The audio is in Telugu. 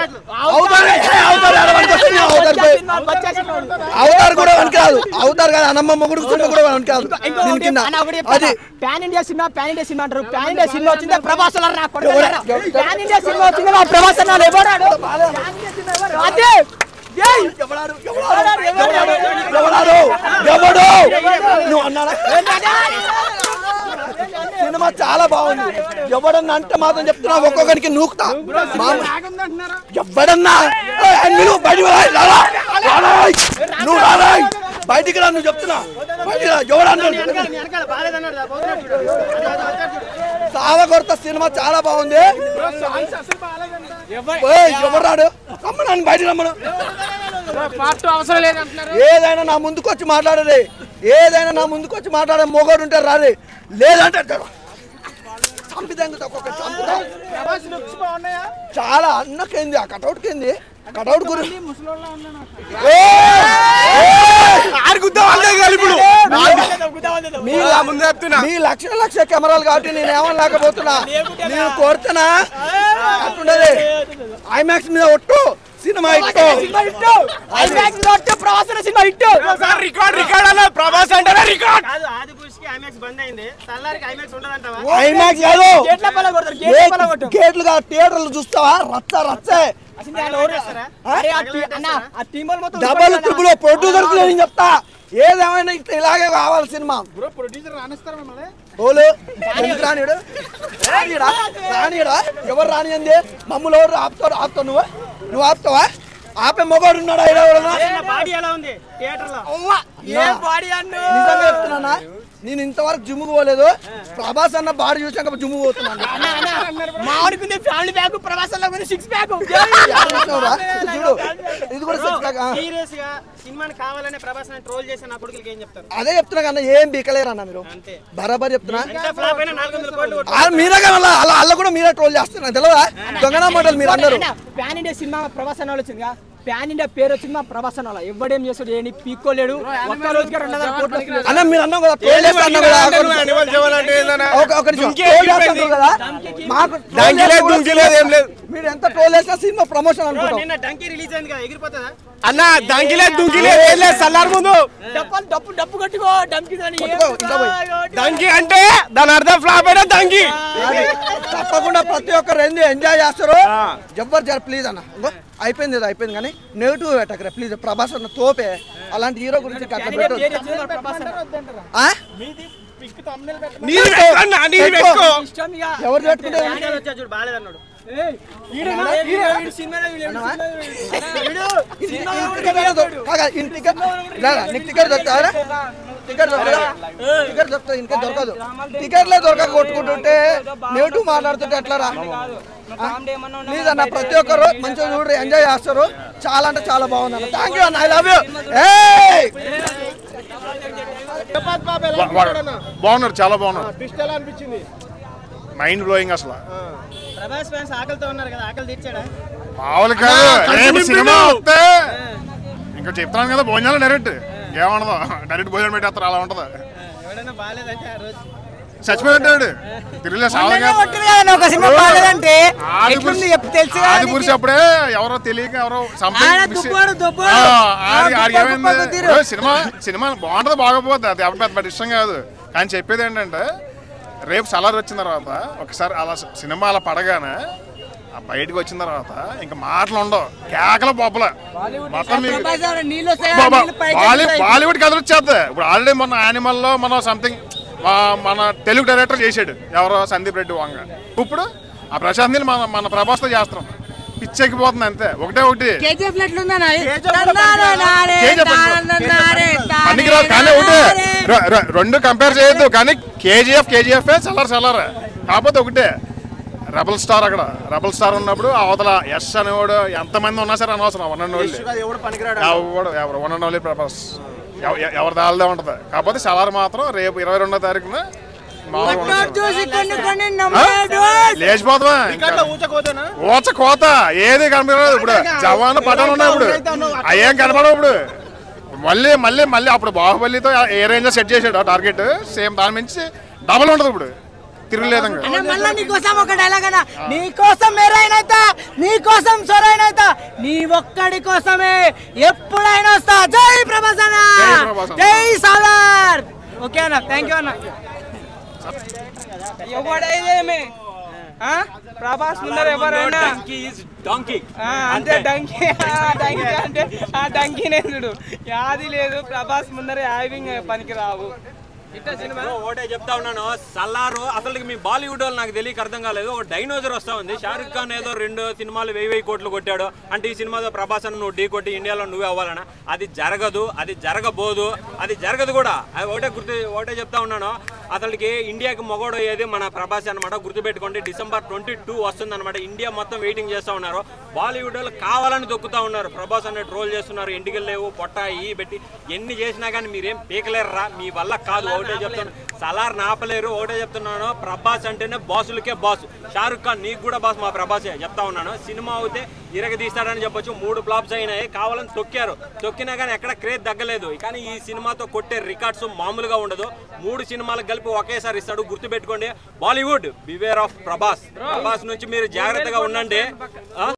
అవతార్ కూడా వనికాదు అవతార్ కాదు అన్నమ్మ మొగుడు కూడా వనికాదు పాన్ ఇండియా సినిమా అంటారు పాన్ ఇండియా సినిమా వచ్చింది ప్రభాస్ పాన్ ఇండియా సినిమా వచ్చింది మా ప్రభాస్ అన్నాడు ఎవడాడు సినిమా చాలా బాగుంది ఎవడన్నా అంటే మాత్రం చెప్తున్నా ఒక్కొక్కరికి నూకుతా ఎవడన్నా నువ్వు రారాయ్ బయటికి రా నువ్వు చెప్తున్నా బయటికి రా ఎవడన్నా సావ కొరత సినిమా చాలా బాగుంది ఎవరు రాడు రమ్మని బయటికి రమ్మను ఏదైనా నా ముందుకు వచ్చి మాట్లాడరే ఏదైనా నా ముందుకు వచ్చి మాట్లాడే మొగోడు ఉంటే రారే లేదంటే చంపిదంగా చాలా అన్నకేంది ఆ కటౌట్ కేంది కటౌట్ గురించి మీ లక్ష కెమెరాలు కాబట్టి నేను ఏమని లేకపోతున్నా నేను కోరుతున్నా అట్టుండదే ఐమాక్స్ మీద ఒట్టు సినిమా గేట్లు కాదు థియేటర్లు చూస్తావా రచ్చ రచ్చే డబల్ ట్రిపుల్ ప్రొడ్యూసర్ నేను చెప్తా ఏదేమైనా ఇలాగే కావాలి సినిమా రానియడు రానియడా ఎవరు రానియంది మమ్మల్ని ఎవరు ఆపుతావు నువ్వు ఆపుతావా ఆపే మొగోడు ఉన్నాడా నిజంగా చెప్తున్నా నేను ఇంతవరకు జిమ్ పోలేదు ప్రభాస్ అన్న బాడీ చూసాక జిమ్ పోతున్నాను చూడు ఇది కూడా అదే చెప్తున్నా కన్నా ఏం బీకలేరు అన్న మీరు బరాబర్ చెప్తున్నా మీరే కదా అలా కూడా మీరే ట్రోల్ చేస్తున్నా తెలియదా దొంగనా మోడల్ మీరు అందరూ ప్యాన్ ఇండియా సినిమా ప్రభాస్ అన్న వచ్చిందిగా ప్యాన్ ఇండియా పేరు వచ్చింది మా ప్రభాస్ అన్న ఎవడేం చేస్తాడు ఏంటి పీక్కోలేడు ఒక్క రోజుకి 200 కోట్లు అన్న మీరు అన్నా కదా ట్రోల్ చేస్తాను కదా మాకు మీరు ఎంత ట్రోల్ చేసినా సినిమా ప్రమోషన్ అనుకుంటాం అన్న దంకిలేదు దుంకిలేదు ఏం లేదు సల్లారు ముందు డప్పు కట్టుకో దంకి అంటే దాని అర్థం ఫ్లాప్ అయినా దంకి తప్పకుండా ప్రతి ఒక్కరు ఎంజాయ్ చేస్తారు జబర్దస్త్ ప్లీజ్ అన్న అయిపోయింది అయిపోయింది కానీ నెగిటివ్ పెట్టకరా ప్లీజ్ ప్రభాస్ అన్న తోపే అలాంటి హీరో గురించి ఎవరు పెట్టుకుంటే దొరకదు టికెట్లే దొరక కొట్టుకుంటుంటే నెగిటివ్ మాట్లాడుతుంటే ఎట్లా రా ప్లీజ్ అన్న ప్రతి ఒక్కరు మంచిగా చూడరు ఎంజాయ్ చేస్తారు చాలా అంటే చాలా బాగుంది అన్న థ్యాంక్ యూ అన్న ఐ లవ్ యూ బాగున్నారు చాలా బాగున్నారు మైండ్ బ్లోయింగ్ అసలు మామూలు కాదు సినిమా వస్తే ఇంకా చెప్తాను కదా భోజనాలు డైరెక్ట్ ఏమన్నదో డైరెక్ట్ భోజనం పెట్టేస్తారు అలా ఉంటది చచ్చిపోయాడు తిరిగి ఆదిపురుషు అప్పుడే ఎవరో తెలియక ఎవరో సినిమా బాగుంటది బాగపోద్ది అది ఎవరి పెద్ద ఇష్టం కాదు కానీ చెప్పేది ఏంటంటే రేపు సలార్ వచ్చిన తర్వాత ఒకసారి అలా సినిమా అలా పడగానే బయటకు వచ్చిన తర్వాత ఇంకా మాటలు ఉండవు కేకల బొబ్బల మొత్తం బాలీవుడ్ కథలు వచ్చేద్ది ఇప్పుడు ఆల్రెడీ మన యానిమల్లో మనం సంథింగ్ మన తెలుగు డైరెక్టర్ చేసాడు ఎవరో సందీప్ రెడ్డి వంగ ఇప్పుడు ఆ ప్రశాంత్ నీళ్ళు మన ప్రభాస్తో చేస్తాం పిచ్చెక్కిపోతుంది అంతే ఒకటే ఒకటి కానీ ఒకటి రెండు కంపేర్ చేయొద్దు కానీ కేజీఎఫ్ చల్లరు కాకపోతే ఒకటే రెబల్ స్టార్ అక్కడ రెబల్ స్టార్ ఉన్నప్పుడు అవతల యశ్ అనేవాడు ఎంతమంది ఉన్నా సరే అనవసరం వన్ అండ్ ఓన్లీ ప్రభాస్ ఎవరి దాల్దే ఉంటది కాకపోతే సలార్ మాత్రం రేపు 22వ తారీఖున లేచిపోతావా ఊచ కోత ఏది కనపడదు ఇప్పుడు జవాన్ పటాలు ఉన్నాయి ఇప్పుడు అయ్యేం కనపడవు ఇప్పుడు మళ్ళీ అప్పుడు బాహుబలితో ఏ రేంజ్ సెట్ చేసాడు టార్గెట్ సేమ్ దాని నుంచి డబల్ ఉంటుంది ఇప్పుడు తిరుగులేదు. మళ్ళీ నీకోసం ఒక డైలాగ్ అన్న, నీకోసం మెరైనైతా, నీకోసం సొరైనైతా, నీ ఒక్కడి కోసమే ఎప్పుడైనా వస్తా. జై ప్రభాస్ అన్న, జై సాలార్. ఓకే అన్న, థ్యాంక్ యూ అన్న. ఎవడైదేమి ప్రభాస్ ముందర ఎవరైనా అంతే డంకీ అంటే ఆ డంకీనే చూడు, యాది లేదు. ప్రభాస్ ముందర యావింగ్ పనికి రావు. ఒకటే చెప్తా ఉన్నాను, సల్లారు అసలు మీ బాలీవుడ్ వాళ్ళు నాకు తెలియక అర్థం కాలేదు. ఒక డైనోజర్ వస్తా ఉంది. షారుఖ్ ఖాన్ ఏదో 2 సినిమాలు 1000 కోట్లు కొట్టాడు అంటే ఈ సినిమాతో ప్రభాస్ అని నువ్వు ఢీ కొట్టి ఇండియాలో నువ్వే అవ్వాలన్నా. అది జరగదు, అది జరగబోదు, అది జరగదు కూడా. అది ఒకటే చెప్తా ఉన్నాను, అసలుకి ఇండియాకి మొగోడు అయ్యేది మన ప్రభాస్ అనమాట. గుర్తుపెట్టుకోండి, December 22 వస్తుంది అనమాట. ఇండియా మొత్తం వెయిటింగ్ చేస్తూ ఉన్నారు. బాలీవుడ్ వాళ్ళు కావాలని దొక్కుతూ ఉన్నారు. ప్రభాస్ అనే ట్రోల్ చేస్తున్నారు, ఎంటికలు లేవు పొట్ట ఈ పెట్టి ఎన్ని చేసినా కానీ మీరేం పీకలేరురా, మీ వల్ల కాదు. ఒకటే చెప్తాను, సలార్ నాపలేరు. ఒకటే చెప్తున్నాను, ప్రభాస్ అంటేనే బాసులకే బాస్. షారుఖ్ ఖాన్ నీకు కూడా బాస్ మా ప్రభాసే చెప్తా ఉన్నాను. సినిమా అయితే ఇరగదీస్తాడని చెప్పొచ్చు. 3 ఫ్లాప్స్ అయినాయి, కావాలని తొక్కినా కానీ ఎక్కడ క్రేజ్ తగ్గలేదు. కానీ ఈ సినిమాతో కొట్టే రికార్డ్స్ మామూలుగా ఉండదు. 3 సినిమాలకు కలిపి ఒకేసారి ఇస్తాడు. గుర్తుపెట్టుకోండి, Bollywood beware of Prabhas. Prabhas నుంచి మీరు జాగ్రత్తగా ఉండండి.